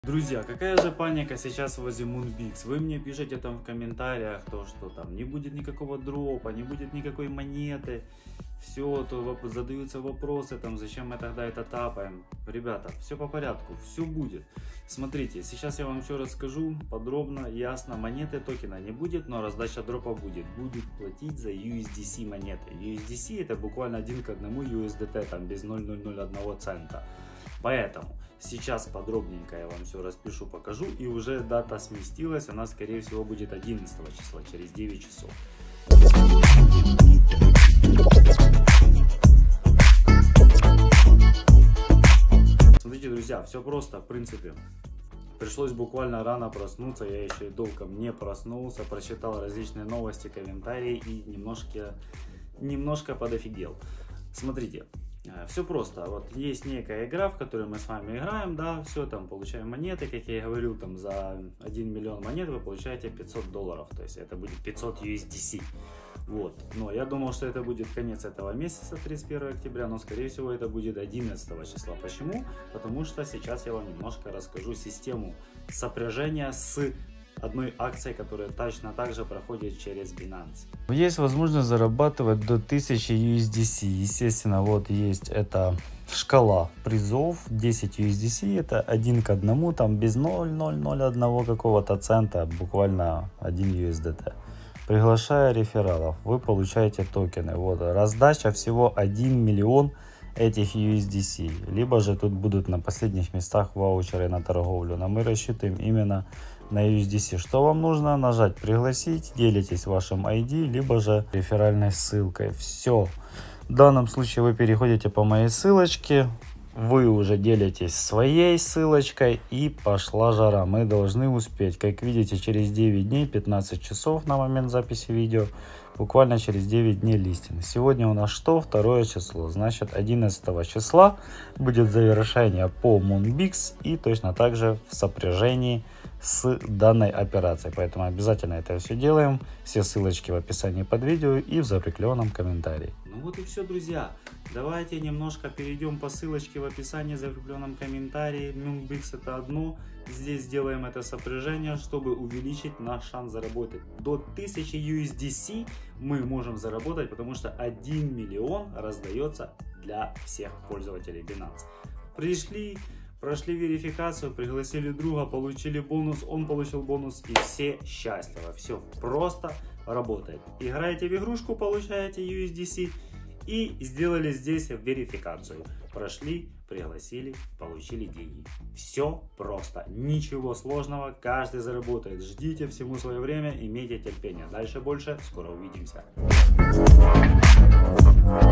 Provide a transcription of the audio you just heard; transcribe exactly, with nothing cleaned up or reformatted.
Друзья, какая же паника сейчас возле Moonbix? Вы мне пишете там в комментариях, то, что там не будет никакого дропа, не будет никакой монеты. Все, то задаются вопросы, там, зачем мы тогда это тапаем. Ребята, все по порядку, все будет. Смотрите, сейчас я вам все расскажу подробно, ясно. Монеты токена не будет, но раздача дропа будет. Будут платить за ю эс ди си монеты. ю эс ди си это буквально один к одному ю эс ди ти, там без ноль целых ноль ноль один цента. Поэтому сейчас подробненько я вам все распишу, покажу. И уже дата сместилась, она скорее всего будет одиннадцатого числа, через девять часов. Смотрите, друзья, все просто, в принципе. Пришлось буквально рано проснуться, я еще и толком не проснулся, прочитал различные новости, комментарии и немножко, немножко подофигел. Смотрите. Все просто, вот есть некая игра, в которой мы с вами играем, да, все, там получаем монеты, как я и говорил, там за один миллион монет вы получаете пятьсот долларов, то есть это будет пятьсот ю эс ди си, вот, но я думал, что это будет конец этого месяца, тридцать первого октября, но скорее всего это будет одиннадцатого числа. Почему? Потому что сейчас я вам немножко расскажу систему сопряжения с одной акцией, которая точно так же проходит через Binance. Есть возможность зарабатывать до тысячи ю эс ди си. Естественно, вот есть эта шкала призов. десять ю эс ди си это один к одному, там без ноль целых ноль ноль один какого-то цента, буквально один ю эс ди ти. Приглашая рефералов, вы получаете токены. Вот раздача всего один миллион этих ю эс ди си. Либо же тут будут на последних местах ваучеры на торговлю. Но мы рассчитываем именно на ю эс ди си. Что вам нужно? Нажать пригласить, делитесь вашим ай ди, либо же реферальной ссылкой. Все. В данном случае вы переходите по моей ссылочке, вы уже делитесь своей ссылочкой и пошла жара. Мы должны успеть. Как видите, через девять дней, пятнадцать часов на момент записи видео, буквально через девять дней листинг. Сегодня у нас что? Второе число. Значит, одиннадцатого числа будет завершение по Moonbix и точно так же в сопряжении с данной операцией. Поэтому обязательно это все делаем. Все ссылочки в описании под видео и в закрепленном комментарии. Ну вот и все, друзья. Давайте немножко перейдем по ссылочке в описании, в закрепленном комментарии. Moonbix это одно. Здесь сделаем это сопряжение, чтобы увеличить наш шанс заработать. До тысячи ю эс ди си мы можем заработать, потому что один миллион раздается для всех пользователей Binance. Пришли, прошли верификацию, пригласили друга, получили бонус, он получил бонус и все счастливы. Все просто работает. Играете в игрушку, получаете ю эс ди си и сделали здесь верификацию. Прошли, пригласили, получили деньги. Все просто, ничего сложного, каждый заработает. Ждите, всему свое время, имейте терпение. Дальше больше, скоро увидимся.